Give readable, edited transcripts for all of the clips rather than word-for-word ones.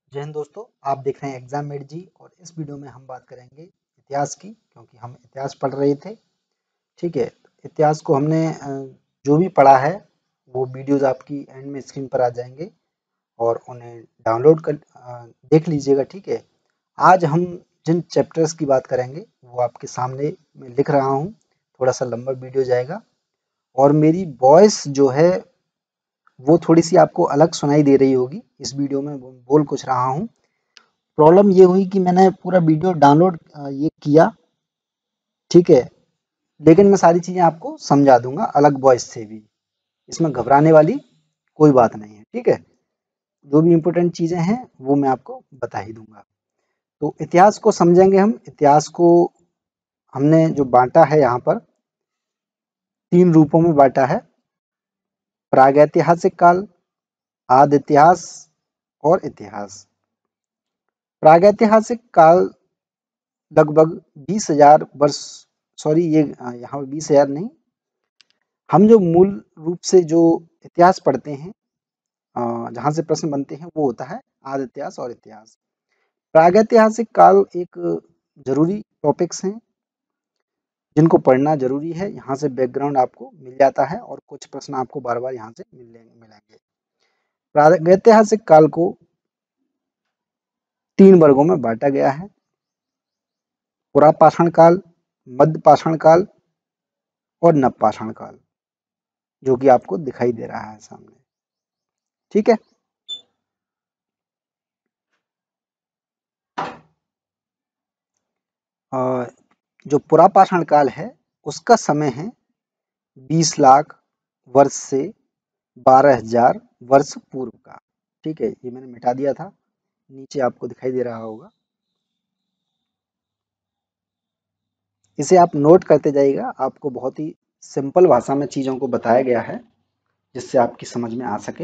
जय हिंद दोस्तों, आप देख रहे हैं एग्जाम मेट जी। और इस वीडियो में हम बात करेंगे इतिहास की, क्योंकि हम इतिहास पढ़ रहे थे। ठीक है, इतिहास को हमने जो भी पढ़ा है वो वीडियोस आपकी एंड में स्क्रीन पर आ जाएंगे और उन्हें डाउनलोड कर देख लीजिएगा। ठीक है, आज हम जिन चैप्टर्स की बात करेंगे वो आपके सामने मैं लिख रहा हूँ। थोड़ा सा लंबा वीडियो जाएगा और मेरी वॉइस जो है वो थोड़ी सी आपको अलग सुनाई दे रही होगी। इस वीडियो में बोल कुछ रहा हूँ। प्रॉब्लम ये हुई कि मैंने पूरा वीडियो डाउनलोड ये किया, ठीक है, लेकिन मैं सारी चीज़ें आपको समझा दूंगा अलग वॉइस से भी। इसमें घबराने वाली कोई बात नहीं है। ठीक है, जो भी इम्पोर्टेंट चीज़ें हैं वो मैं आपको बता ही दूंगा। तो इतिहास को समझेंगे हम। इतिहास को हमने जो बांटा है यहाँ पर 3 रूपों में बांटा है: प्रागैतिहासिक काल, आदि इतिहास और इतिहास। प्रागैतिहासिक काल लगभग 20,000 वर्ष, सॉरी ये यहाँ 20,000 नहीं, हम जो मूल रूप से जो इतिहास पढ़ते हैं, जहाँ से प्रश्न बनते हैं वो होता है आदि इतिहास और इतिहास। प्रागैतिहासिक काल एक जरूरी टॉपिक्स हैं जिनको पढ़ना जरूरी है। यहाँ से बैकग्राउंड आपको मिल जाता है और कुछ प्रश्न आपको बार बार यहाँ से मिलेंगे। प्रागैतिहासिक काल को 3 वर्गों में बांटा गया है: पुरापाषाण काल, मध्य पाषाण काल और नवपाषाण काल, जो कि आपको दिखाई दे रहा है सामने। ठीक है, जो पुरापाषाण काल है उसका समय है 20 लाख वर्ष से 12,000 वर्ष पूर्व का। ठीक है, ये मैंने मिटा दिया था, नीचे आपको दिखाई दे रहा होगा। इसे आप नोट करते जाइएगा, आपको बहुत ही सिंपल भाषा में चीजों को बताया गया है जिससे आपकी समझ में आ सके।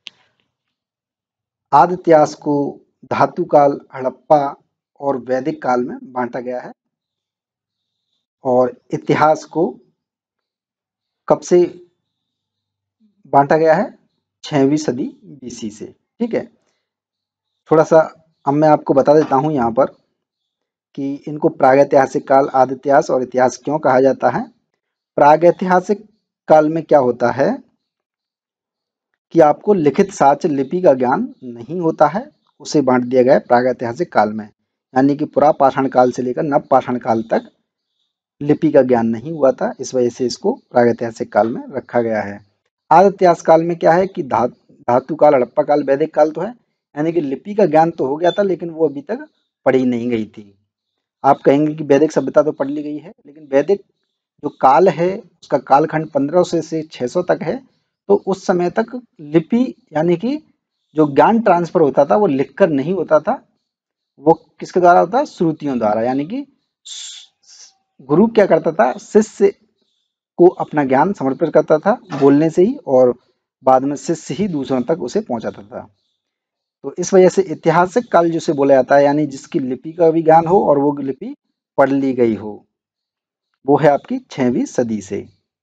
आदि इतिहास को धातु काल, हड़प्पा और वैदिक काल में बांटा गया है और इतिहास को कब से बांटा गया है? 6वीं सदी बीसी से। ठीक है, थोड़ा सा अब मैं आपको बता देता हूँ यहाँ पर कि इनको प्रागैतिहासिक काल, आदि इतिहास और इतिहास क्यों कहा जाता है। प्रागैतिहासिक काल में क्या होता है कि आपको लिखित साक्ष्य लिपि का ज्ञान नहीं होता है, उसे बांट दिया गया है प्रागैतिहासिक काल में। यानी कि पुरापाषाण काल से लेकर नवपाषाण काल तक लिपि का ज्ञान नहीं हुआ था, इस वजह से इसको प्रागैतिहासिक काल में रखा गया है। आदि इतिहास काल में क्या है कि धातु काल, हड़प्पा काल, वैदिक काल तो है, यानी कि लिपि का ज्ञान तो हो गया था लेकिन वो अभी तक पढ़ी नहीं गई थी। आप कहेंगे कि वैदिक सभ्यता तो पढ़ ली गई है, लेकिन वैदिक जो काल है उसका कालखंड 1500 से 600 तक है। तो उस समय तक लिपि यानी कि जो ज्ञान ट्रांसफर होता था वो लिखकर नहीं होता था, वो किसके द्वारा होता है? श्रुतियों द्वारा। यानी कि गुरु क्या करता था? शिष्य को अपना ज्ञान समर्पित करता था बोलने से ही, और बाद में शिष्य ही दूसरों तक उसे पहुंचाता था। तो इस वजह से ऐतिहासिक काल जिसे बोला जाता है, यानी जिसकी लिपि का भी ज्ञान हो और वो लिपि पढ़ ली गई हो, वो है आपकी 6वीं सदी से,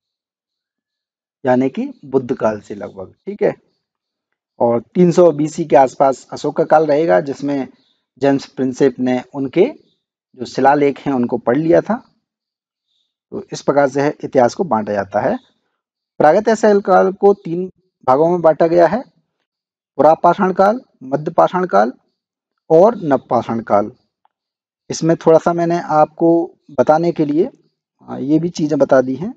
यानी कि बुद्ध काल से लगभग। ठीक है, और 300 बीसी के आसपास अशोक का काल रहेगा, जिसमें जेम्स प्रिंसेप ने उनके जो शिलालेख हैं उनको पढ़ लिया था। तो इस प्रकार से है इतिहास को बांटा जाता है। प्रागैतिहासिक काल को 3 भागों में बांटा गया है: पुरापाषाण काल, मध्य पाषाण काल और नवपाषाण काल। इसमें थोड़ा सा मैंने आपको बताने के लिए ये भी चीजें बता दी हैं।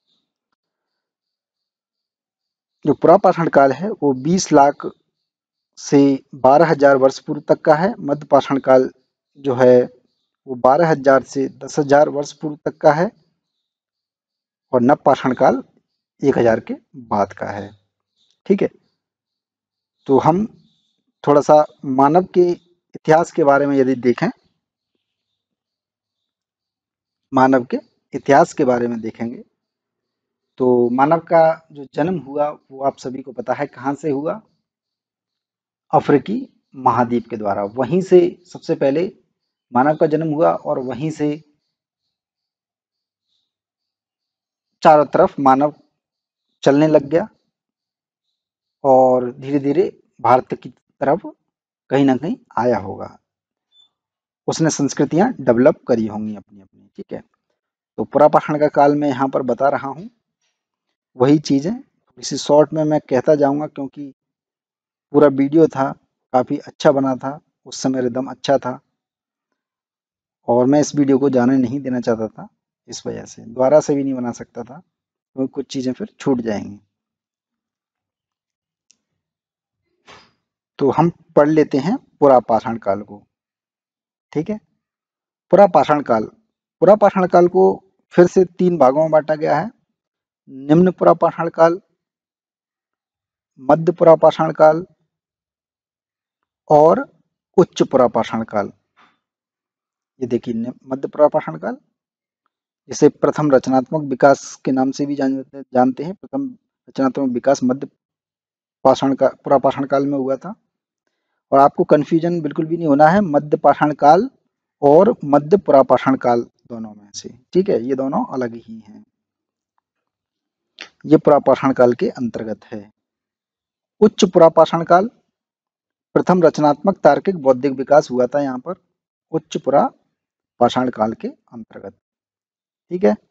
जो पुरापाषाण काल है वो 20 लाख से 12,000 वर्ष पूर्व तक का है। मध्य पाषाण काल जो है वो 12,000 से 10,000 वर्ष पूर्व तक का है और नवपाषाण काल 1,000 के बाद का है। ठीक है, तो हम थोड़ा सा मानव के इतिहास के बारे में यदि देखें, मानव के इतिहास के बारे में देखेंगे तो मानव का जो जन्म हुआ वो आप सभी को पता है कहाँ से हुआ? अफ्रीकी महाद्वीप के द्वारा। वहीं से सबसे पहले मानव का जन्म हुआ और वहीं से चारों तरफ मानव चलने लग गया और धीरे धीरे भारत की तरफ कहीं ना कहीं आया होगा, उसने संस्कृतियां डेवलप करी होंगी अपनी अपनी। ठीक है, तो पुरापाषाण का काल मैं यहाँ पर बता रहा हूँ, वही चीजें इसी शॉर्ट में मैं कहता जाऊंगा, क्योंकि पूरा वीडियो था, काफी अच्छा बना था, उस समय रिदम अच्छा था और मैं इस वीडियो को जाने नहीं देना चाहता था, इस वजह से दोबारा से भी नहीं बना सकता था क्योंकि कुछ चीजें फिर छूट जाएंगी। तो हम पढ़ लेते हैं पुरापाषाण काल को। ठीक है, पुरापाषाण काल, पुरापाषाण काल को फिर से 3 भागों में बांटा गया है। निम्न पुरापाषाण काल, मध्य पुरापाषाण काल और उच्च पुरापाषाण काल। ये देखिए मध्य पुरापाषाण काल, जिसे प्रथम रचनात्मक विकास के नाम से भी जानते हैं। प्रथम रचनात्मक विकास मध्य पाषाण का पुरापाषाण काल में हुआ था। और आपको कंफ्यूजन बिल्कुल भी नहीं होना है मध्य पाषाण काल और मध्य पुरापाषाण काल दोनों में से। ठीक है, ये दोनों अलग ही हैं, ये पुरापाषाण काल के अंतर्गत है। उच्च पुरापाषाण काल, प्रथम रचनात्मक तार्किक बौद्धिक विकास हुआ था यहाँ पर उच्च पुरापाषाण काल के अंतर्गत। ठीक है,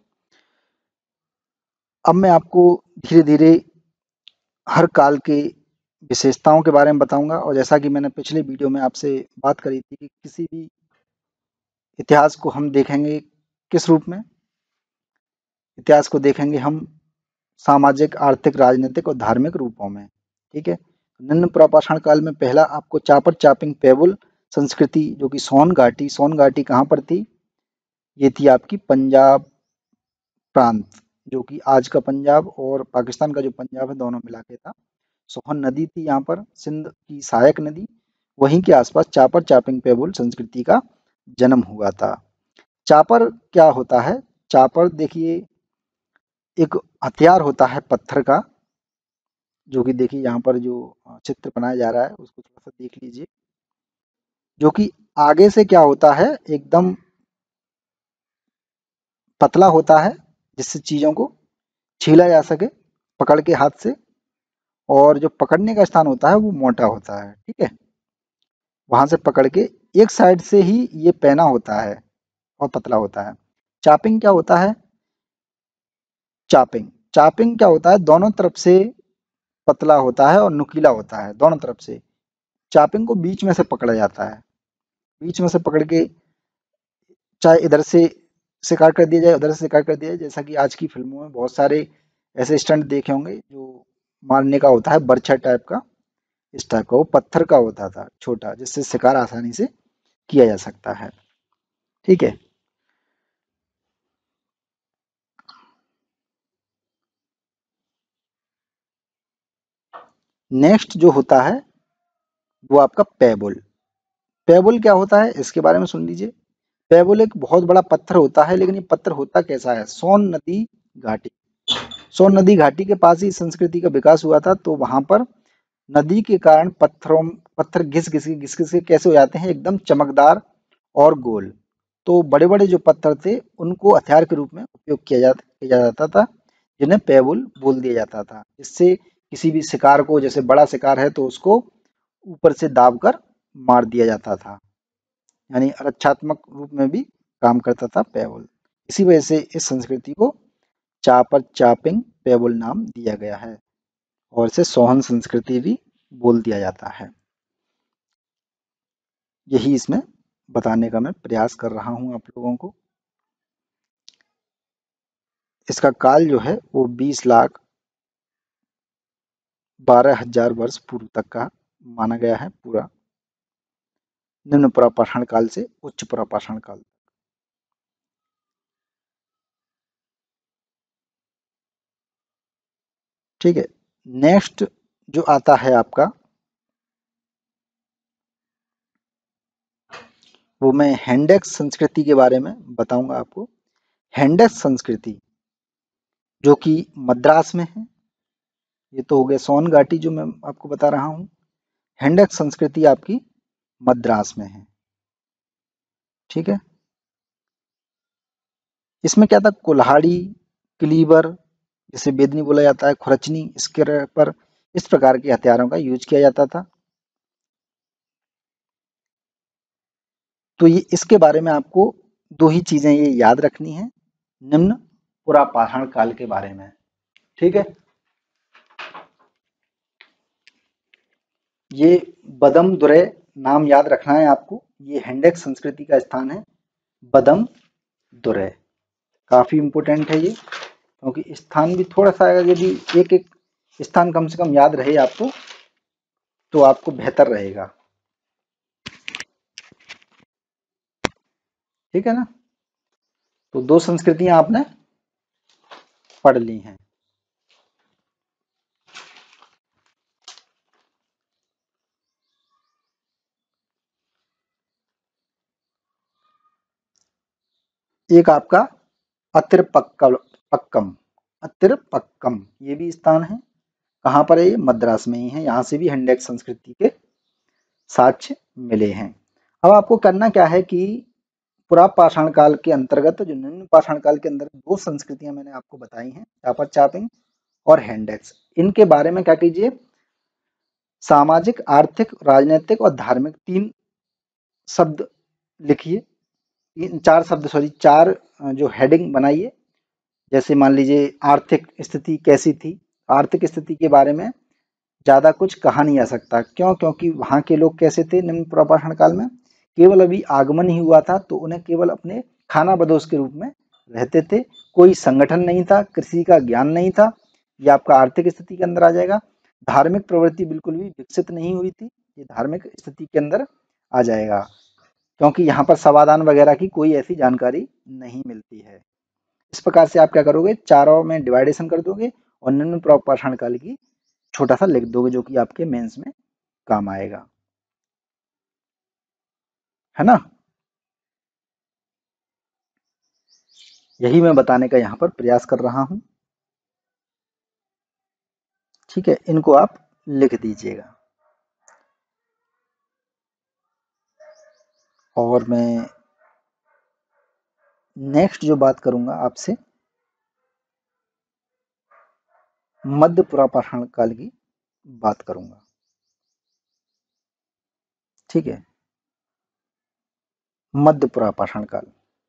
अब मैं आपको धीरे धीरे हर काल के विशेषताओं के बारे में बताऊंगा। और जैसा कि मैंने पिछले वीडियो में आपसे बात करी थी कि किसी भी इतिहास को हम देखेंगे किस रूप में, इतिहास को देखेंगे हम सामाजिक, आर्थिक, राजनीतिक और धार्मिक रूपों में। ठीक है, निम्न पुरापाषाण काल में पहला आपको चापर चापिंग पेबुल संस्कृति, जो कि सोन घाटी, सोन घाटी कहाँ पर थी, ये थी आपकी पंजाब प्रांत, जो कि आज का पंजाब और पाकिस्तान का जो पंजाब है दोनों मिला के था। सोहन नदी थी यहाँ पर, सिंध की सहायक नदी, वहीं के आसपास चापर चापिंग पेबुल संस्कृति का जन्म हुआ था। चापर क्या होता है, चापर देखिए एक हथियार होता है पत्थर का, जो कि देखिए यहाँ पर जो चित्र बनाया जा रहा है उसको थोड़ा सा देख लीजिए, जो कि आगे से क्या होता है एकदम पतला होता है, जिससे चीजों को छीला जा सके पकड़ के हाथ से, और जो पकड़ने का स्थान होता है वो मोटा होता है। ठीक है, वहां से पकड़ के एक साइड से ही ये पहना होता है और पतला होता है। चापिंग क्या होता है, चापिंग, चापिंग क्या होता है, दोनों तरफ से पतला होता है और नुकीला होता है दोनों तरफ से। चापिंग को बीच में से पकड़ा जाता है, बीच में से पकड़ के चाहे इधर से शिकार कर दिया जाए, उधर से शिकार कर दिया जाए। जैसा कि आज की फिल्मों में बहुत सारे ऐसे स्टंट देखे होंगे, जो मारने का होता है बर्छा टाइप का, इस टाइप का, वो पत्थर का होता था छोटा, जिससे शिकार आसानी से किया जा सकता है। ठीक है, नेक्स्ट जो होता है वो आपका पेबुल। पेबुल क्या होता है इसके बारे में सुन लीजिए। पेबुल एक बहुत बड़ा पत्थर होता है, लेकिन ये पत्थर होता कैसा है, सोन नदी घाटी, सोन नदी घाटी के पास ही संस्कृति का विकास हुआ था। तो वहां पर नदी के कारण पत्थर घिस घिस के कैसे हो जाते हैं, एकदम चमकदार और गोल। तो बड़े बड़े जो पत्थर थे उनको हथियार के रूप में उपयोग किया जाता था, जिन्हें पेबुल बोल दिया जाता था। इससे किसी भी शिकार को, जैसे बड़ा शिकार है तो उसको ऊपर से दाब कर मार दिया जाता था, यानी रक्षात्मक रूप में भी काम करता था पेबुल। इसी वजह से इस संस्कृति को चापर चापिंग पेबुल नाम दिया गया है और इसे सोहन संस्कृति भी बोल दिया जाता है। यही इसमें बताने का मैं प्रयास कर रहा हूं आप लोगों को। इसका काल जो है वो 20,12,000 वर्ष पूर्व तक का माना गया है पूरा, निम्न पुरापाषाण काल से उच्च पुरापाषाण काल। ठीक है, नेक्स्ट जो आता है आपका, वो मैं हैंडेक्स संस्कृति के बारे में बताऊंगा आपको। हैंडेक्स संस्कृति जो कि मद्रास में है, ये तो हो गया सोन घाटी जो मैं आपको बता रहा हूँ। हैंडेक्स संस्कृति आपकी मद्रास में है। ठीक है, इसमें क्या था, कुल्हाड़ी, क्लीवर, जिसे बेदनी बोला जाता है, खुरचनी, इसके पर इस प्रकार के हथियारों का यूज किया जाता था। तो ये इसके बारे में आपको दो ही चीजें ये याद रखनी है निम्न पुरापाषाण काल के बारे में। ठीक है, ये बदम दुरै नाम याद रखना है आपको। ये हैंडेक्स संस्कृति का स्थान है बदम दुरै। काफी इंपोर्टेंट है ये, क्योंकि स्थान भी थोड़ा सा यदि एक एक स्थान कम से कम याद रहे आपको तो आपको बेहतर रहेगा। ठीक है ना, तो दो संस्कृतियां आपने पढ़ ली हैं। एक आपका अतिरपक्कम, अतिरपक्कम ये भी स्थान है। कहाँ पर है ये? मद्रास में ही है। यहाँ से भी हैंडेक्स संस्कृति के साक्ष्य मिले हैं। अब आपको करना क्या है कि पुरापाषाण काल के अंतर्गत जो निम्न पाषाण काल के अंदर दो संस्कृतियां मैंने आपको बताई हैं, चापर चापिंग और हैंडेक्स, इनके बारे में क्या कीजिए, सामाजिक, आर्थिक, राजनीतिक और धार्मिक तीन शब्द लिखिए। तीन चार शब्द सॉरी चार जो हेडिंग बनाइए। जैसे मान लीजिए आर्थिक स्थिति कैसी थी। आर्थिक स्थिति के बारे में ज्यादा कुछ कहा नहीं जा सकता। क्यों? क्योंकि वहां के लोग कैसे थे निम्न पुरापाषाण काल में, केवल अभी आगमन ही हुआ था तो उन्हें केवल अपने खाना बदोश के रूप में रहते थे। कोई संगठन नहीं था, कृषि का ज्ञान नहीं था। ये आपका आर्थिक स्थिति के अंदर आ जाएगा। धार्मिक प्रवृत्ति बिल्कुल भी विकसित नहीं हुई थी, ये धार्मिक स्थिति के अंदर आ जाएगा, क्योंकि यहाँ पर समाधान वगैरह की कोई ऐसी जानकारी नहीं मिलती है। इस प्रकार से आप क्या करोगे, चारों में डिवाइडेशन कर दोगे और निम्न पुरापाषाण काल की छोटा सा लिख दोगे, जो कि आपके मेंस में काम आएगा, है ना। यही मैं बताने का यहाँ पर प्रयास कर रहा हूँ। ठीक है, इनको आप लिख दीजिएगा। और मैं नेक्स्ट जो बात करूंगा आपसे, मध्य पुरापाषाण काल की बात करूंगा। ठीक है, मध्य पुरापाषाण काल,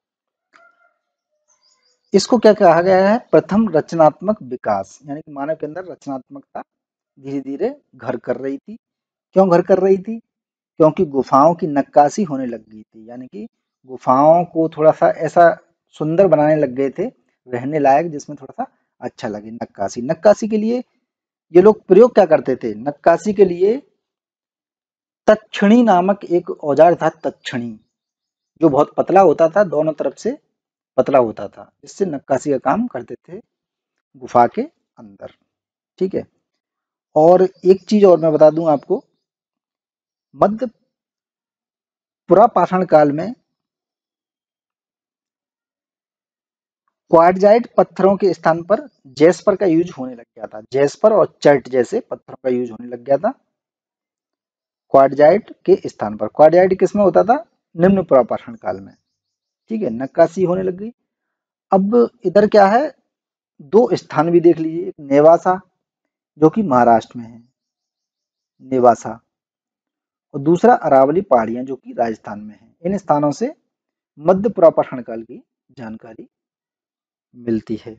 इसको क्या कहा गया है, प्रथम रचनात्मक विकास, यानी कि मानव के अंदर रचनात्मकता धीरे धीरे घर कर रही थी। क्यों घर कर रही थी? क्योंकि गुफाओं की नक्काशी होने लग गई थी, यानी कि गुफाओं को थोड़ा सा ऐसा सुंदर बनाने लग गए थे, रहने लायक, जिसमें थोड़ा सा अच्छा लगे। नक्काशी, नक्काशी के लिए ये लोग प्रयोग क्या करते थे, नक्काशी के लिए तक्षणी नामक एक औजार था, तक्षणी, जो बहुत पतला होता था, दोनों तरफ से पतला होता था, इससे नक्काशी का काम करते थे गुफा के अंदर। ठीक है, और एक चीज और मैं बता दूं आपको, मध्य पुरापाषाण काल में क्वार्टजाइट पत्थरों के स्थान पर जैस्पर का यूज होने लग गया था। जैस्पर और चर्ट जैसे पत्थरों का यूज होने लग गया था क्वार्टजाइट के स्थान पर। क्वार्टजाइट किसमें होता था? निम्न पुरापाषाण काल में। ठीक है, नक्काशी होने लग गई। अब इधर क्या है, दो स्थान भी देख लीजिए, एक नेवासा जो कि महाराष्ट्र में है, नेवासा, और दूसरा अरावली पहाड़ियां जो कि राजस्थान में है। इन स्थानों से मध्य पुरापाषाण काल की जानकारी मिलती है।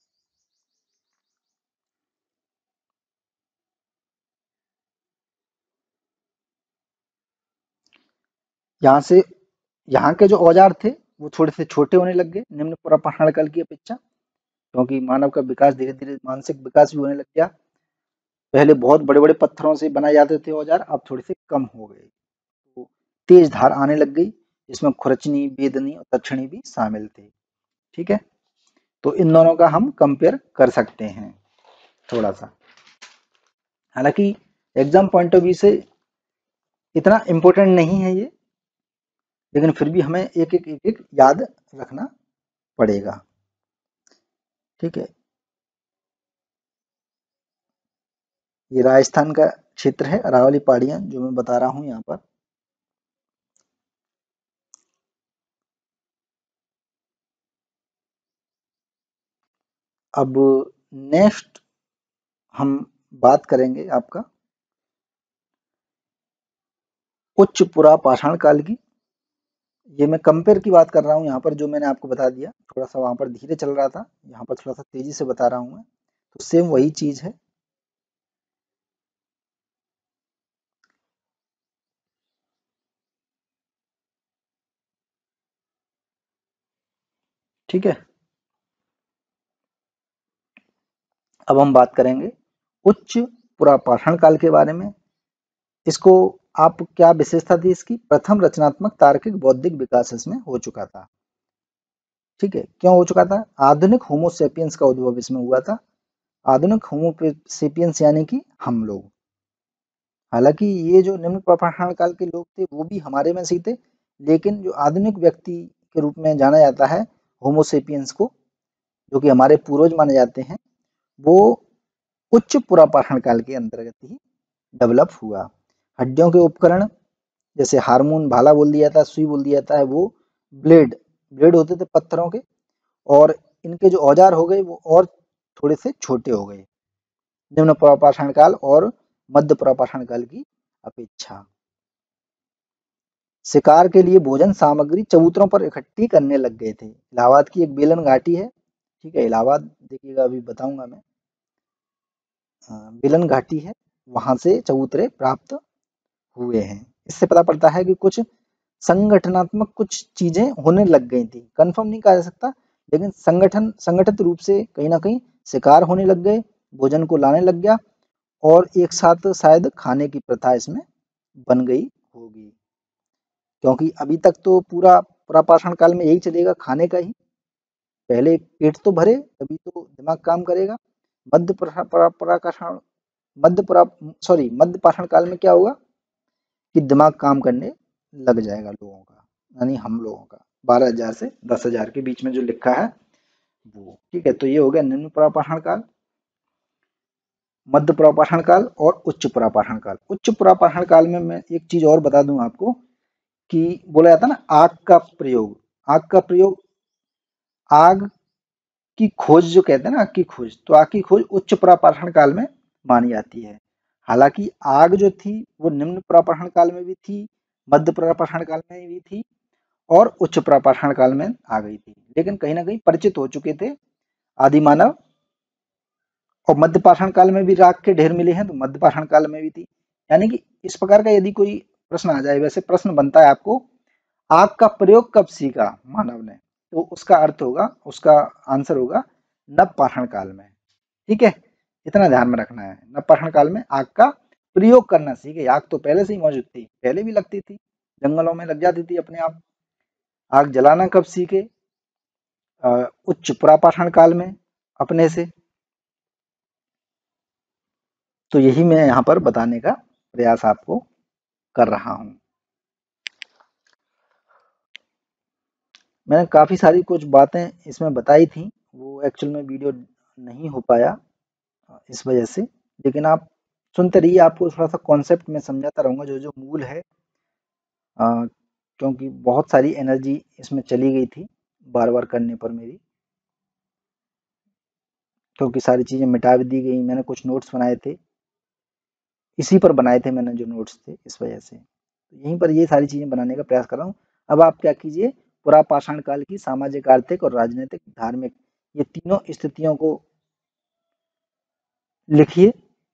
यहाँ से यहाँ के जो औजार थे वो थोड़े से छोटे होने लग गए निम्न पुरापाषाण काल की अपेक्षा, क्योंकि मानव का विकास धीरे धीरे, मानसिक विकास भी होने लग गया। पहले बहुत बड़े बड़े पत्थरों से बनाए जाते थे औजार, अब थोड़े से कम हो गए। तो तेज धार आने लग गई, जिसमें खुरचनी, बेदनी और दक्षिणी भी शामिल थे। ठीक है, तो इन दोनों का हम कंपेयर कर सकते हैं थोड़ा सा। हालांकि एग्जाम पॉइंट ऑफ व्यू से इतना इम्पोर्टेंट नहीं है ये, लेकिन फिर भी हमें एक याद रखना पड़ेगा। ठीक है, ये राजस्थान का क्षेत्र है, अरावली पहाड़ियां जो मैं बता रहा हूँ यहाँ पर। अब नेक्स्ट हम बात करेंगे आपका उच्च पुरापाषाण काल की। ये मैं कंपेयर की बात कर रहा हूँ यहाँ पर, जो मैंने आपको बता दिया, थोड़ा सा वहां पर धीरे चल रहा था, यहाँ पर थोड़ा सा तेजी से बता रहा हूँ मैं, तो सेम वही चीज है। ठीक है, अब हम बात करेंगे उच्च पुरापाषाण काल के बारे में। इसको आप क्या विशेषता थी इसकी? प्रथम रचनात्मक तार्किक बौद्धिक विकास इसमें हो चुका था। ठीक है, क्यों हो चुका था? आधुनिक होमोसेपियंस का उद्भव इसमें हुआ था। आधुनिक होमोसेपियंस यानी कि हम लोग। हालांकि ये जो निम्न पाषाण काल के लोग थे वो भी हमारे में से ही थे, लेकिन जो आधुनिक व्यक्ति के रूप में जाना जाता है होमोसेपियंस को, जो कि हमारे पूर्वज माने जाते हैं, वो उच्च पुरापाषाण काल के अंतर्गत ही डेवलप हुआ। हड्डियों के उपकरण जैसे हार्मोन, भाला बोल दिया था, सुई बोल दिया था, वो ब्लेड ब्लेड होते थे पत्थरों के, और इनके जो औजार हो गए वो और थोड़े से छोटे हो गए निम्न पुरापाषाण काल और मध्य पुरापाषाण काल की अपेक्षा। शिकार के लिए भोजन सामग्री चबूतरों पर इकट्ठी करने लग गए थे। इलाहाबाद की एक बेलन घाटी है, ठीक है, इलाहाबाद देखिएगा, अभी बताऊंगा मैं। बेलन घाटी है, वहां से चबूतरे प्राप्त हुए हैं। इससे पता पड़ता है कि कुछ संगठनात्मक कुछ चीजें होने लग गई थी, कंफर्म नहीं कहा जा सकता, लेकिन संगठित रूप से कहीं ना कहीं शिकार होने लग गए, भोजन को लाने लग गया, और एक साथ शायद खाने की प्रथा इसमें बन गई होगी, क्योंकि अभी तक तो पूरा पुरापाषाण काल में यही चलेगा, खाने का ही। पहले पेट तो भरे तभी तो दिमाग काम करेगा। मध्य पुरा- पुरा- पुराकाषाण मध्य पुरा सॉरी मध्य पाषाण काल में क्या होगा कि दिमाग काम करने लग जाएगा लोगों का, यानी हम लोगों का। 12,000 से 10,000 के बीच में जो लिखा है वो। ठीक है, तो ये हो गया निम्न पुरापाषाण काल, मध्य पुरापाषाण काल और उच्च पुरापाषाण काल। उच्च पुरापाषाण काल में मैं एक चीज और बता दूं आपको, कि बोला जाता है ना आग का प्रयोग। आग का प्रयोग, आग की खोज जो कहते हैं ना, आग की खोज, तो आग की खोज उच्च प्रापाषाण काल में मानी जाती है। हालांकि आग जो थी वो निम्न प्रापाषाण काल में भी थी, मध्य प्रापाषाण काल में भी थी, और उच्च प्रापाषाण काल में आ गई थी, लेकिन कहीं ना कहीं परिचित हो चुके थे आदि मानव। और मध्य पाषाण काल में भी राख के ढेर मिले हैं, तो मध्य पाषाण काल में भी थी। यानी कि इस प्रकार का यदि कोई प्रश्न आ जाए, वैसे प्रश्न बनता है आपको, आग का प्रयोग कब सीखा मानव ने, तो उसका अर्थ होगा, उसका आंसर होगा नव पाषाण काल में। ठीक है, इतना ध्यान में रखना है, नव पाषाण काल में आग का प्रयोग करना सीखे। आग तो पहले से ही मौजूद थी, पहले भी लगती थी, जंगलों में लग जाती थी अपने आप। आग जलाना कब सीखे? उच्च पुरापाषाण काल में अपने से। तो यही मैं यहाँ पर बताने का प्रयास आपको कर रहा हूँ। मैंने काफ़ी सारी कुछ बातें इसमें बताई थी, वो एक्चुअल में वीडियो नहीं हो पाया इस वजह से, लेकिन आप सुनते रहिए, आपको थोड़ा सा कॉन्सेप्ट में समझाता रहूँगा जो जो मूल है, क्योंकि बहुत सारी एनर्जी इसमें चली गई थी बार बार करने पर मेरी, क्योंकि सारी चीज़ें मिटा भी दी गई। मैंने कुछ नोट्स बनाए थे, इसी पर बनाए थे मैंने जो नोट्स थे, इस वजह से तो यहीं पर ये सारी चीज़ें बनाने का प्रयास कर रहा हूँ। अब आप क्या कीजिए, पुरापाषाण काल की सामाजिक, आर्थिक और राजनीतिक, धार्मिक, ये तीनों स्थितियों को लिखिए,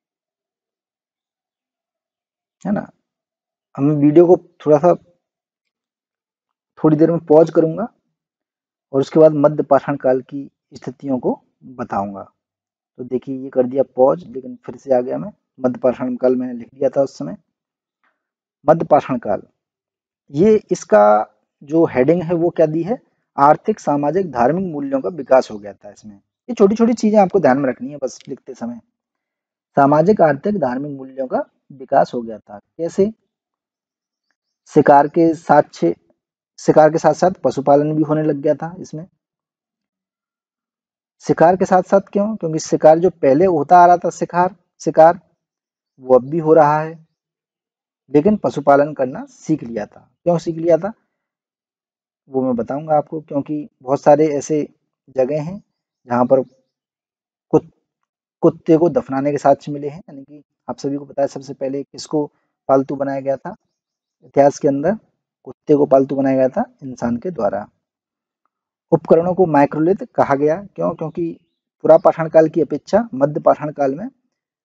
है ना। हम वीडियो को थोड़ा सा थोड़ी देर में पॉज करूंगा, और उसके बाद मध्य पाषाण काल की स्थितियों को बताऊंगा। तो देखिए, ये कर दिया पॉज, लेकिन फिर से आ गया मैं। मध्य पाषाण काल मैंने लिख दिया था उस समय। मध्य पाषाण काल, ये इसका जो हेडिंग है वो क्या दी है? आर्थिक, सामाजिक, धार्मिक मूल्यों का विकास हो गया था इसमें। ये छोटी छोटी चीजें आपको ध्यान में रखनी है बस लिखते समय। सामाजिक, आर्थिक, धार्मिक मूल्यों का विकास हो गया था। कैसे? शिकार के साथ शिकार के साथ साथ पशुपालन भी होने लग गया था इसमें। शिकार के साथ साथ क्यों? क्योंकि शिकार जो पहले होता आ रहा था, शिकार शिकार वो अब भी हो रहा है, लेकिन पशुपालन करना सीख लिया था। क्यों सीख लिया था वो मैं बताऊंगा आपको, क्योंकि बहुत सारे ऐसे जगह हैं जहाँ पर कुत, कुत्ते को दफनाने के साक्ष्य मिले हैं। यानी कि आप सभी को पता है सबसे पहले किसको पालतू बनाया गया था इतिहास के अंदर? कुत्ते को पालतू बनाया गया था इंसान के द्वारा। उपकरणों को माइक्रोलिथ कहा गया, क्यों? क्योंकि पुरापाषाण काल की अपेक्षा मध्य पाषाण काल में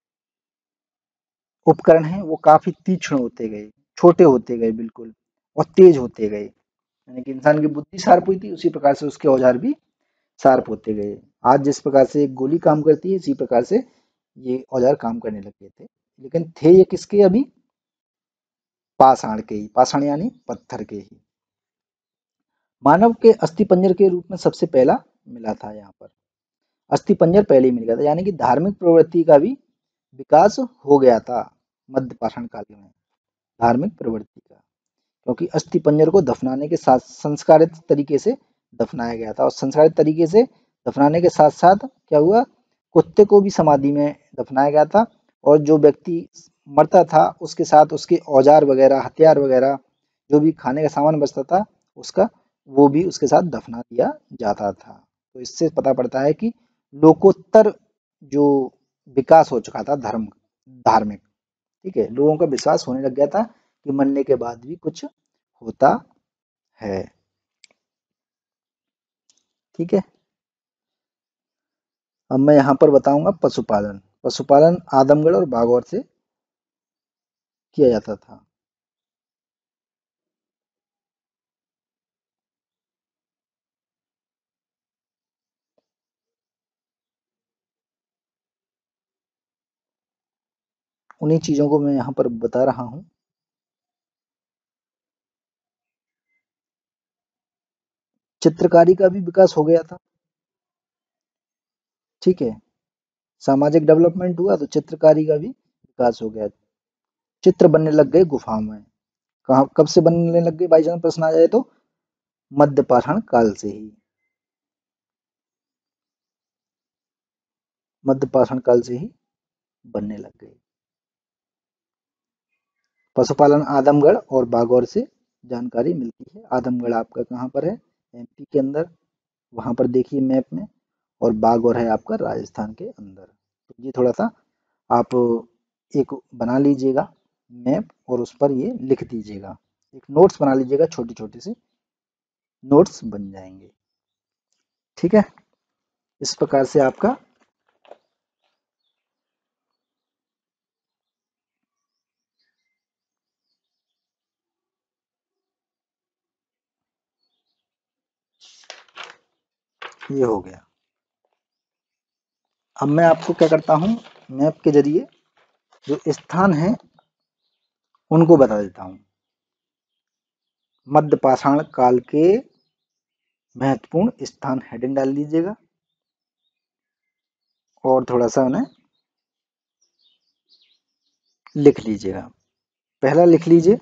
उपकरण हैं वो काफी तीक्ष्ण होते गए, छोटे होते गए बिल्कुल, और तेज होते गए। यानी कि इंसान की बुद्धि शार्प हुई थी, उसी प्रकार से उसके औजार भी शार्प होते गए। आज जिस प्रकार से एक गोली काम करती है, इसी प्रकार से ये औजार काम करने लग गए थे। लेकिन थे ये किसके? अभी पाषाण के ही, पाषाण यानी पत्थर के ही। मानव के अस्थिपंजर के रूप में सबसे पहला मिला था यहाँ पर, अस्थिपंजर पहले ही मिल गया था, यानी कि धार्मिक प्रवृत्ति का भी विकास हो गया था मध्य पाषाण काल में, धार्मिक प्रवृत्ति का। क्योंकि अस्थि पंजर को दफनाने के साथ संस्कारित तरीके से दफनाया गया था, और संस्कारित तरीके से दफनाने के साथ साथ क्या हुआ, कुत्ते को भी समाधि में दफनाया गया था, और जो व्यक्ति मरता था उसके साथ उसके औजार वगैरह, हथियार वगैरह, जो भी खाने का सामान बचता था उसका, वो भी उसके साथ दफना दिया जाता था। तो इससे पता पड़ता है कि लोकोत्तर जो विकास हो चुका था धर्म धार्मिक, ठीक है, लोगों का विश्वास होने लग गया था कि मरने के बाद भी कुछ होता है। ठीक है, अब मैं यहाँ पर बताऊंगा पशुपालन। पशुपालन आदमगढ़ और बागौर से किया जाता था। उन्हीं चीजों को मैं यहाँ पर बता रहा हूँ। चित्रकारी का भी विकास हो गया था, ठीक है, सामाजिक डेवलपमेंट हुआ तो चित्रकारी का भी विकास हो गया। चित्र बनने लग गए गुफाओं में। कहाँ, कब से बनने लग गए भाई जान, प्रश्न आ जाए तो मध्य पाषाण काल से ही, मध्य पाषाण काल से ही बनने लग गए। पशुपालन आदमगढ़ और बागौर से जानकारी मिलती है। आदमगढ़ आपका कहाँ पर है? एमपी के अंदर, वहां पर देखिए मैप में, और बागौर है आपका राजस्थान के अंदर। तो ये थोड़ा सा आप एक बना लीजिएगा मैप, और उस पर ये लिख दीजिएगा, एक नोट्स बना लीजिएगा, छोटी छोटी सी नोट्स बन जाएंगे। ठीक है, इस प्रकार से आपका ये हो गया। अब मैं आपको क्या करता हूँ, मैप के जरिए जो स्थान है उनको बता देता हूँ। मध्य पाषाण काल के महत्वपूर्ण स्थान हेडिंग डाल लीजिएगा, और थोड़ा सा उन्हें लिख लीजिएगा। पहला लिख लीजिए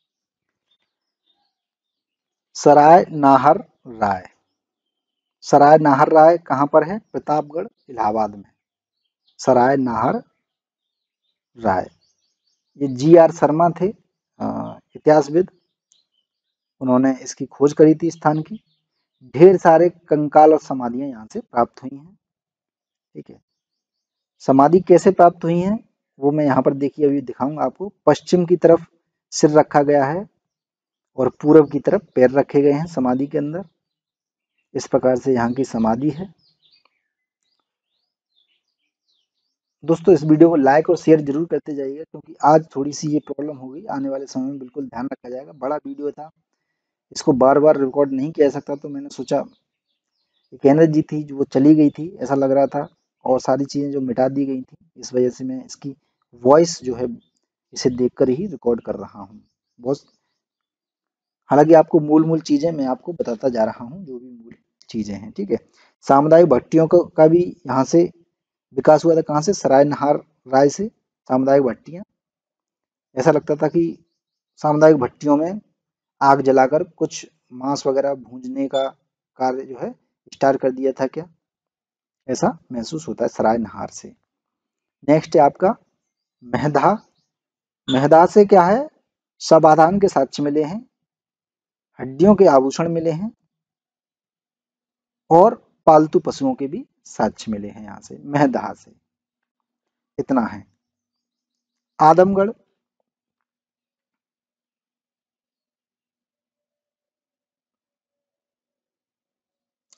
सराय नाहर राय। सराय नाहर राय कहाँ पर है? प्रतापगढ़ इलाहाबाद में, सराय नाहर राय। ये जी.आर. शर्मा थे इतिहासविद, उन्होंने इसकी खोज करी थी स्थान की। ढेर सारे कंकाल और समाधियां यहाँ से प्राप्त हुई हैं। ठीक है, समाधि कैसे प्राप्त हुई हैं वो मैं यहाँ पर देखिए अभी दिखाऊंगा आपको। पश्चिम की तरफ सिर रखा गया है, और पूरब की तरफ पैर रखे गए हैं समाधि के अंदर। इस प्रकार से यहाँ की समाधि है। दोस्तों इस वीडियो को लाइक और शेयर जरूर करते जाइएगा, क्योंकि आज थोड़ी सी ये प्रॉब्लम हो गई, आने वाले समय में बिल्कुल ध्यान रखा जाएगा। बड़ा वीडियो था, इसको बार बार रिकॉर्ड नहीं किया जा सकता, तो मैंने सोचा एक एनर्जी थी जो वो चली गई थी ऐसा लग रहा था, और सारी चीज़ें जो मिटा दी गई थी, इस वजह से मैं इसकी वॉइस जो है इसे देखकर ही रिकॉर्ड कर रहा हूँ। बहुत, हालांकि आपको मूल मूल चीज़ें मैं आपको बताता जा रहा हूँ, जो भी मूल चीज़ें हैं। ठीक है, सामुदायिक भट्टियों का भी यहाँ से विकास हुआ था। कहाँ से? सराय नहार राय से सामुदायिक भट्टियाँ। ऐसा लगता था कि सामुदायिक भट्टियों में आग जलाकर कुछ मांस वगैरह भूनने का कार्य जो है स्टार्ट कर दिया था क्या, ऐसा महसूस होता है सराय नहार से। नेक्स्ट है आपका महदा। महदा से क्या है? सावधान के साक्ष्य मिले हैं, हड्डियों के आभूषण मिले हैं, और पालतू पशुओं के भी साक्ष्य मिले हैं यहाँ से, महदा से। इतना है। आदमगढ़,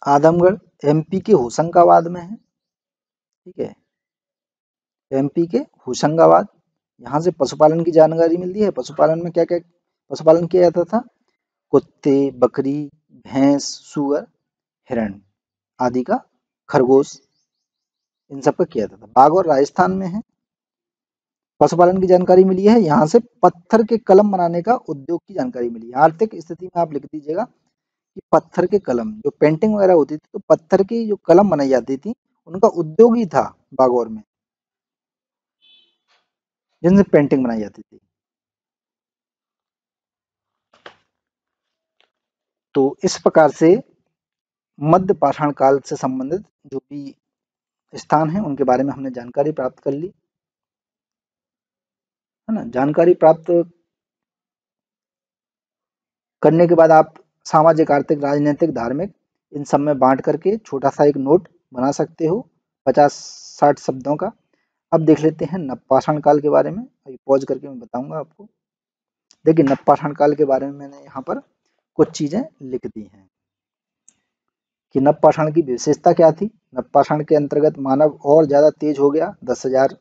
आदमगढ़ एमपी के होशंगाबाद में है। ठीक है, एमपी के होशंगाबाद। यहाँ से पशुपालन की जानकारी मिलती है। पशुपालन में क्या क्या पशुपालन किया जाता था? कुत्ते, बकरी, भैंस, सुअर, हिरण आदि का, खरगोश, इन सब का किया जाता था। बागौर राजस्थान में है। पशुपालन की जानकारी मिली है। यहाँ से पत्थर के कलम बनाने का उद्योग की जानकारी मिली है। आर्थिक स्थिति में आप लिख दीजिएगा कि पत्थर के कलम, जो पेंटिंग वगैरह होती थी तो पत्थर की जो कलम बनाई जाती थी उनका उद्योग ही था बागौर में, जिनसे पेंटिंग बनाई जाती थी। तो इस प्रकार से मध्य पाषाण काल से संबंधित जो भी स्थान है उनके बारे में हमने जानकारी प्राप्त कर ली, है ना। जानकारी प्राप्त करने के बाद आप सामाजिक, आर्थिक, राजनीतिक, धार्मिक इन सब में बांट करके छोटा सा एक नोट बना सकते हो 50-60 शब्दों का। अब देख लेते हैं नवपाषाण काल के बारे में। अभी पॉज करके मैं बताऊंगा आपको। देखिए, नवपाषाण काल के बारे में मैंने यहाँ पर कुछ चीजें लिख दी हैं कि नवपाषाण की विशेषता क्या थी। नवपाषाण के अंतर्गत मानव और ज्यादा तेज हो गया। 10,000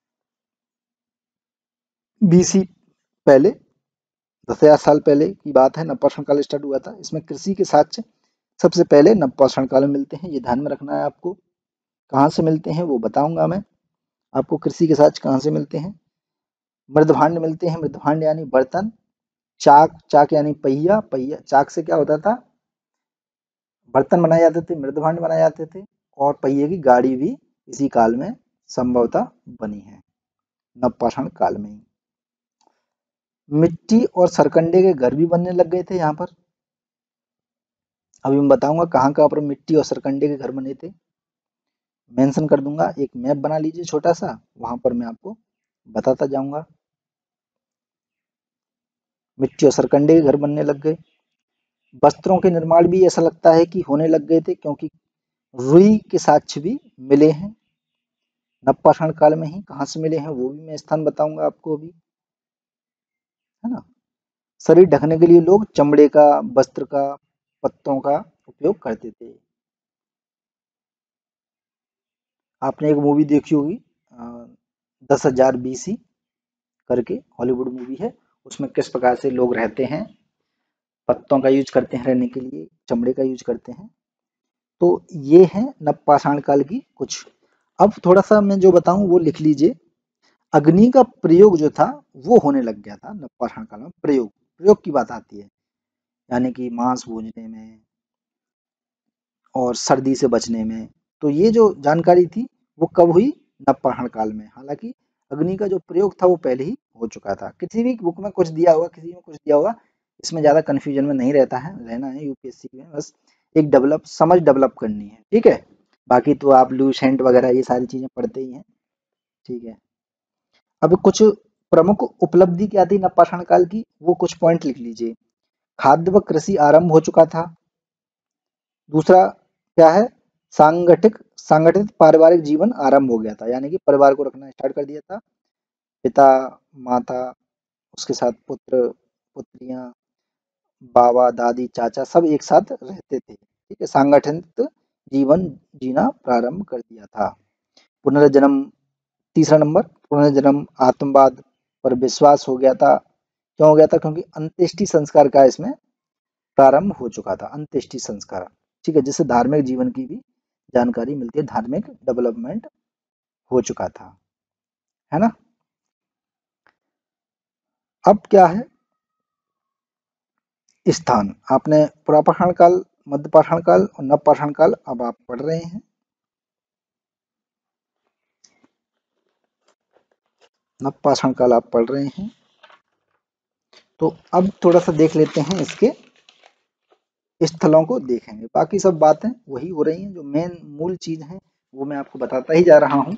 बीसी पहले, 10,000 साल पहले की बात है, नवपाषाण काल स्टार्ट हुआ था। इसमें कृषि के साक्ष्य सबसे पहले नवपाषाण काल में मिलते हैं। ये ध्यान में रखना है आपको। कहाँ से मिलते हैं वो बताऊंगा मैं आपको। कृषि के साक्ष्य कहाँ से मिलते हैं? मृदभांड मिलते हैं। मृदभांड यानी बर्तन। चाक, चाक यानी पहिया। पहिया, चाक से क्या होता था? बर्तन बनाए जाते थे, मृदभांड बनाए जाते थे। और पहिए की गाड़ी भी इसी काल में संभवतः बनी है, नवपाषाण काल में ही। मिट्टी और सरकंडे के घर भी बनने लग गए थे यहाँ पर। अभी मैं बताऊंगा कहाँ कहाँ पर मिट्टी और सरकंडे के घर बने थे, मेंशन कर दूंगा। एक मैप बना लीजिए छोटा सा, वहां पर मैं आपको बताता जाऊंगा। मिट्टी और सरकंडे के घर बनने लग गए। वस्त्रों के निर्माण भी ऐसा लगता है कि होने लग गए थे, क्योंकि रुई के साक्ष्य भी मिले हैं नवपाषाण काल में ही। कहाँ से मिले हैं वो भी मैं स्थान बताऊंगा आपको अभी, है ना। शरीर ढकने के लिए लोग चमड़े का, वस्त्र का, पत्तों का उपयोग करते थे। आपने एक मूवी देखी होगी 10,000 BC करके, हॉलीवुड मूवी है। उसमें किस प्रकार से लोग रहते हैं, पत्तों का यूज करते हैं रहने के लिए, चमड़े का यूज करते हैं। तो ये है नवपाषाण काल की कुछ। अब थोड़ा सा मैं जो बताऊं वो लिख लीजिए। अग्नि का प्रयोग जो था वो होने लग गया था नवपाषाण काल में। प्रयोग, प्रयोग की बात आती है, यानी कि मांस भूनने में और सर्दी से बचने में। तो ये जो जानकारी थी वो कब हुई? नवपाषाण काल में। हालांकि अग्नि का जो प्रयोग था वो पहले ही हो चुका था। किसी भी बुक में कुछ दिया होगा, किसी में कुछ दिया होगा, इसमें ज्यादा कंफ्यूजन में नहीं रहता है, रहना है यूपीएससी में। बस एक समझ डेवलप करनी है, ठीक है। बाकी तो आप लूसेंट वगैरह ये सारी चीजें पढ़ते ही हैं, ठीक है। अब कुछ प्रमुख उपलब्धि क्या थी नवपाषाण काल की, वो कुछ पॉइंट लिख लीजिए। खाद्य व कृषि आरंभ हो चुका था। दूसरा क्या है? सांगठित पारिवारिक जीवन आरंभ हो गया था, यानी कि परिवार को रखना स्टार्ट कर दिया था। पिता, माता, उसके साथ पुत्र, पुत्रियां, बाबा, दादी, चाचा सब एक साथ रहते थे, ठीक है। सांगठित जीवन जीना प्रारंभ कर दिया था। पुनर्जन्म, तीसरा नंबर, पुनर्जन्म, आत्मवाद पर विश्वास हो गया था। क्यों हो गया था? क्योंकि अंत्येष्टि संस्कार का इसमें प्रारंभ हो चुका था, अंत्येष्टि संस्कार, ठीक है। जिससे धार्मिक जीवन की भी जानकारी मिलती है, धार्मिक डेवलपमेंट हो चुका था, है ना। अब क्या है? स्थान, आपने पुरापाषाण काल, मध्यपाषाण काल और नवपाषाण काल अब आप पढ़ रहे हैं। नवपाषाण काल आप पढ़ रहे हैं, तो अब थोड़ा सा देख लेते हैं इसके स्थलों को देखेंगे। बाकी सब बातें वही हो रही हैं, जो मेन मूल चीज है वो मैं आपको बताता ही जा रहा हूं।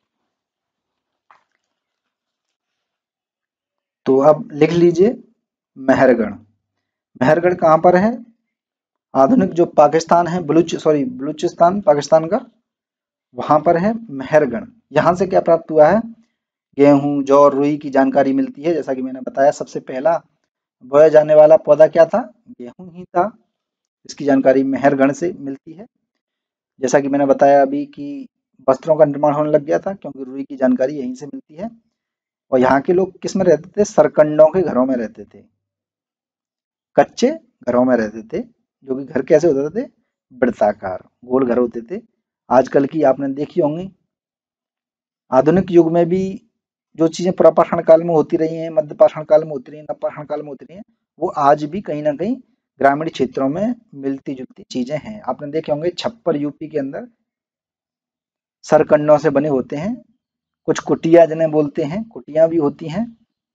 तो अब लिख लीजिए मेहरगढ़। मेहरगढ़ कहाँ पर है? आधुनिक जो पाकिस्तान है, बलूचिस्तान पाकिस्तान का, वहां पर है मेहरगढ़। यहाँ से क्या प्राप्त हुआ है? गेहूं, जौ, रुई की जानकारी मिलती है। जैसा कि मैंने बताया, सबसे पहला बोया जाने वाला पौधा क्या था? गेहूं ही था। इसकी जानकारी मेहरगढ़ से मिलती है। जैसा कि मैंने बताया अभी कि वस्त्रों का निर्माण होने लग गया था, क्योंकि रुई की जानकारी यहीं से मिलती है। और यहाँ के लोग किस में रहते थे? सरकंडों के घरों में रहते थे, कच्चे घरों में रहते थे, जो कि घर कैसे होते थे? वृत्ताकार, गोल घर होते थे। आजकल की आपने देखी होंगी, आधुनिक युग में भी जो चीजें पुरापाषाण काल में होती रही हैं, मध्य पाषाण काल में होती रही हैं, नवपाषाण काल में होती रही हैं, वो आज भी कहीं ना कहीं ग्रामीण क्षेत्रों में मिलती जुलती चीजें हैं। आपने देखे होंगे छप्पर यूपी के अंदर सरकंडों से बने होते हैं। कुछ कुटिया जिन्हें बोलते हैं, कुटिया भी होती हैं।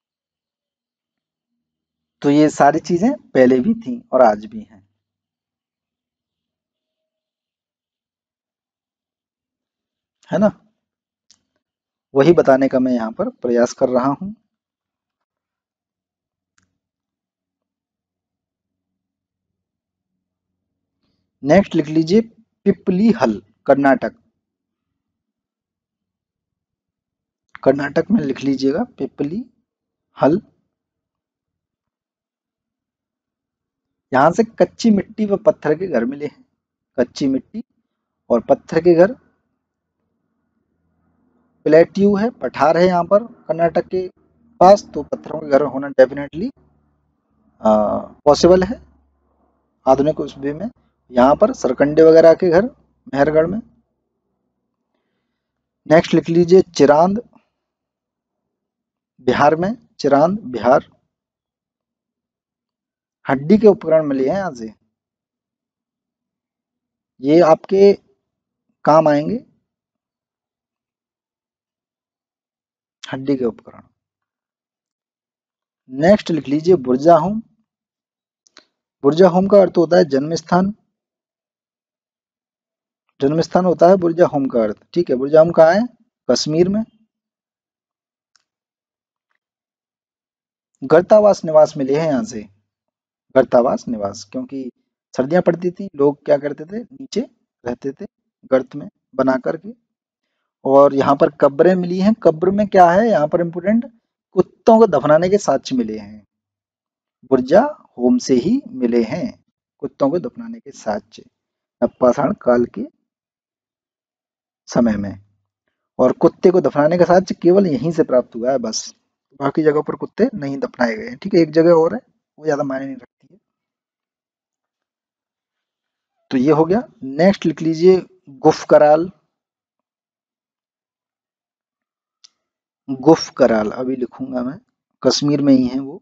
तो ये सारी चीजें पहले भी थी और आज भी हैं, है ना। वही बताने का मैं यहाँ पर प्रयास कर रहा हूँ। नेक्स्ट लिख लीजिए पिपली हल, कर्नाटक। कर्नाटक में लिख लीजिएगा पिपली हल। यहाँ से कच्ची मिट्टी व पत्थर के घर मिले हैं। कच्ची मिट्टी और पत्थर के घर। प्लेट्यू है, पठार है यहाँ पर कर्नाटक के पास, तो पत्थरों के घर होना डेफिनेटली पॉसिबल है आधुनिक उस वे में। यहाँ पर सरकंडे वगैरह के घर मेहरगढ़ में। नेक्स्ट लिख लीजिए चिरांद, बिहार में। चिरांद बिहार। हड्डी के उपकरण मिले हैं यहाँ से, ये आपके काम आएंगे, हड्डी के उपकरण। नेक्स्ट लिख लीजिए बुर्जाहोम। बुर्जाहोम का अर्थ होता है जन्म स्थान। जन्म स्थान होता है बुर्जाहोम का अर्थ, ठीक है। बुर्जाहोम कहाँ है? कश्मीर में। गर्तावास निवास मिले हैं यहाँ से। गर्तावास निवास, क्योंकि सर्दियां पड़ती थी, लोग क्या करते थे? नीचे रहते थे गर्त में बना करके। और यहाँ पर कब्रें मिली हैं। कब्र में क्या है यहाँ पर इम्पोर्टेंट? कुत्तों को दफनाने के साक्ष्य मिले हैं। बुर्जा होम से ही मिले हैं कुत्तों को दफनाने के साक्ष्य, नवपाषाण काल के समय में। और कुत्ते को दफनाने का साक्ष्य केवल यहीं से प्राप्त हुआ है बस, बाकी जगह पर कुत्ते नहीं दफनाए गए हैं, ठीक है। एक जगह और है, वो ज्यादा मायने नहीं रखती है। तो ये हो गया। नेक्स्ट लिख लीजिए गुफ कराल। गुफ कराल अभी लिखूंगा मैं, कश्मीर में ही है वो।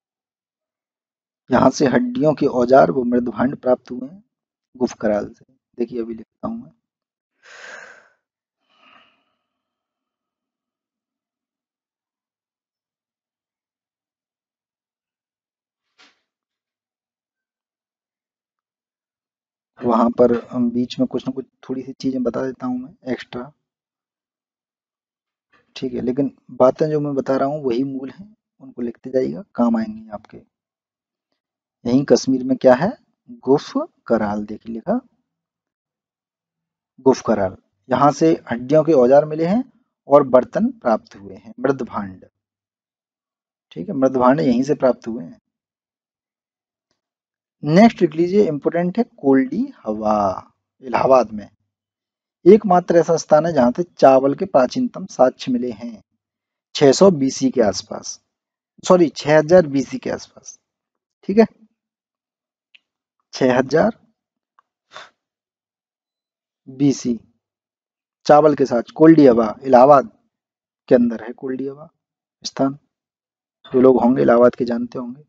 यहाँ से हड्डियों के औजार व मृदभांड प्राप्त हुए हैं गुफ कराल से। देखिए अभी लिखता हूं मैं। वहां पर बीच में कुछ ना कुछ थोड़ी सी चीजें बता देता हूँ मैं एक्स्ट्रा, ठीक है। लेकिन बातें जो मैं बता रहा हूँ वही मूल हैं, उनको लिखते जाइएगा, काम आएंगी आपके। यहीं कश्मीर में क्या है? गुफ कराल, देखिए लिखा गुफ कराल। यहाँ से हड्डियों के औजार मिले हैं और बर्तन प्राप्त हुए हैं, मृदभांड, ठीक है। मृदभांड यहीं से प्राप्त हुए हैं। नेक्स्ट लिख लीजिए इंपोर्टेंट है कोल्डी हवा, इलाहाबाद में। एकमात्र ऐसा स्थान है जहां से चावल के प्राचीनतम साक्ष्य मिले हैं 600 बीसी के आसपास, सॉरी 6000 बीसी के आसपास, ठीक है। 6000 बीसी चावल के साथ कोल्डी हवा इलाहाबाद के अंदर है। कोल्डी हवा स्थान जो लोग होंगे इलाहाबाद के जानते होंगे।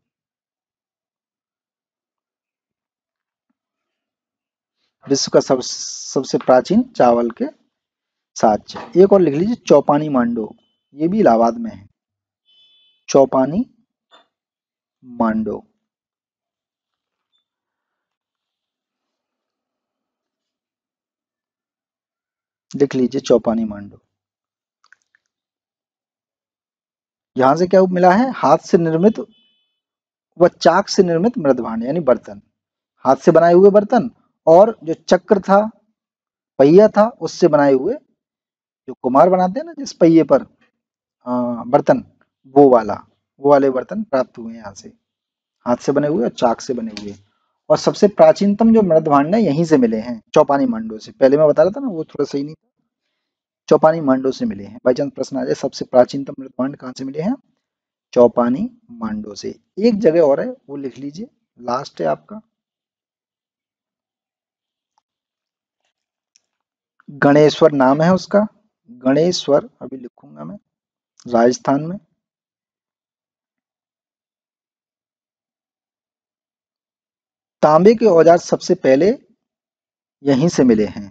विश्व का सबसे प्राचीन चावल के साक्ष्य। एक और लिख लीजिए चौपानी मांडो, ये भी इलाहाबाद में है। चौपानी मांडो, लिख लीजिए चौपानी मांडो। यहां से क्या मिला है? हाथ से निर्मित व चाक से निर्मित मृदभांड यानी बर्तन, हाथ से बनाए हुए बर्तन, और जो चक्र था, पहिया था, उससे बनाए हुए, जो कुम्हार बनाते हैं ना जिस पहिए पर बर्तन, वो वाले बर्तन प्राप्त हुए हैं यहाँ से, हाथ से बने हुए और चाक से बने हुए। और सबसे प्राचीनतम जो मृद भांड है यहीं से मिले हैं, चौपानी मांडू से। पहले मैं बता रहा था ना, वो थोड़ा सही नहीं था, चौपानी मांडू से मिले हैं। बाई चांस प्रश्न आ जाए सबसे प्राचीनतम मृद भांड कहाँ से मिले हैं, चौपानी मांडू से। एक जगह और है, वो लिख लीजिए, लास्ट है आपका, गणेश्वर नाम है उसका, गणेश्वर अभी लिखूंगा मैं, राजस्थान में। तांबे के औजार सबसे पहले यहीं से मिले हैं।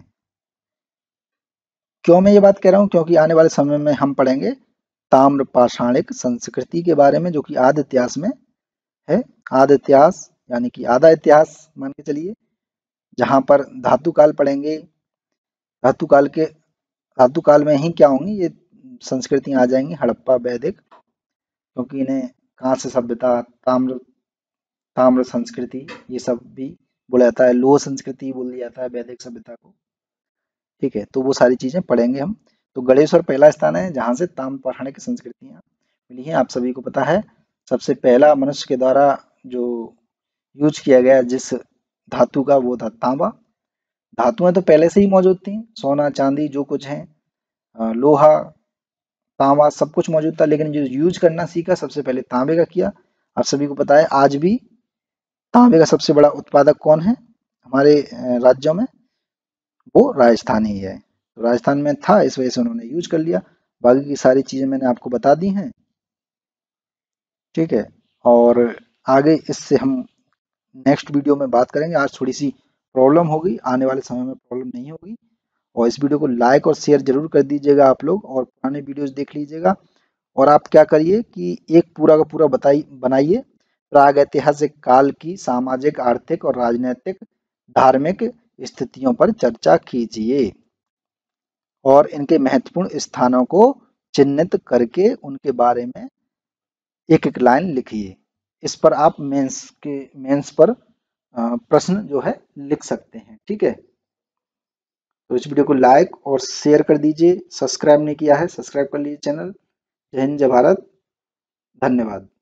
क्यों मैं ये बात कह रहा हूँ, क्योंकि आने वाले समय में हम पढ़ेंगे ताम्र पाषाणिक संस्कृति के बारे में, जो कि आदि इतिहास में है। आदि इतिहास यानी कि आधा इतिहास मान के चलिए, जहां पर धातु काल पढ़ेंगे। धातु काल के धातु काल में ही क्या होंगी ये संस्कृतियां आ जाएंगी, हड़प्पा वैदिक, क्योंकि इन्हें कांस्य सभ्यता, ताम्र ताम्र संस्कृति, ये सब भी बोला जाता है। लोह संस्कृति बोल दिया जाता है वैदिक सभ्यता को। ठीक है, तो वो सारी चीजें पढ़ेंगे हम। तो गणेश्वर पहला स्थान है जहां से ताम्र पठाने की संस्कृतियां मिली हैं। आप सभी को पता है, सबसे पहला मनुष्य के द्वारा जो यूज किया गया जिस धातु का, वो था तांबा। धातुएं तो पहले से ही मौजूद थी, सोना चांदी जो कुछ है, लोहा तांबा सब कुछ मौजूद था, लेकिन जो यूज करना सीखा सबसे पहले तांबे का किया। आप सभी को पता है आज भी तांबे का सबसे बड़ा उत्पादक कौन है हमारे राज्यों में, वो राजस्थान ही है। तो राजस्थान में था, इस वजह से उन्होंने यूज कर लिया। बाकी की सारी चीजें मैंने आपको बता दी हैं। ठीक है, और आगे इससे हम नेक्स्ट वीडियो में बात करेंगे। आज थोड़ी सी प्रॉब्लम होगी, आने वाले समय में प्रॉब्लम नहीं होगी। और इस वीडियो को लाइक और शेयर जरूर कर दीजिएगा आप लोग, और पुराने वीडियोस देख लीजिएगा। और आप क्या करिए कि एक पूरा का पूरा बनाइए, प्रागैतिहासिक काल की सामाजिक, आर्थिक और राजनीतिक, धार्मिक स्थितियों पर चर्चा कीजिए, और इनके महत्वपूर्ण स्थानों को चिन्हित करके उनके बारे में एक एक लाइन लिखिए। इस पर आप मेंस पर प्रश्न जो है लिख सकते हैं। ठीक है, तो इस वीडियो को लाइक और शेयर कर दीजिए। सब्सक्राइब नहीं किया है, सब्सक्राइब कर लीजिए चैनल। जय हिंद, जय भारत, धन्यवाद।